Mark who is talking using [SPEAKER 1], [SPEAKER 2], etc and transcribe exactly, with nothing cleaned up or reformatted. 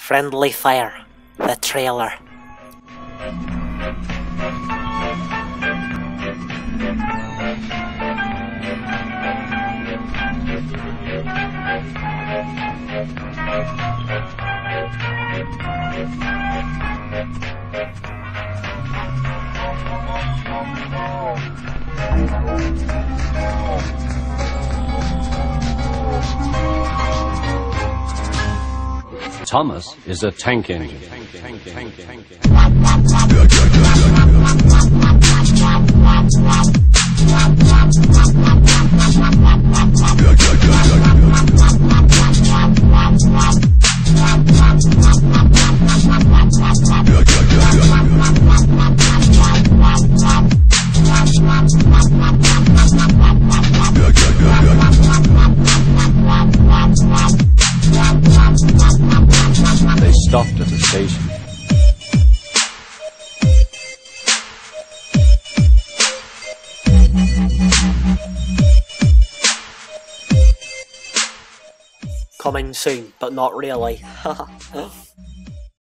[SPEAKER 1] Friendly Fire, the trailer.
[SPEAKER 2] Thomas is a tank engine. They stopped at the station.
[SPEAKER 1] Coming soon, but not really.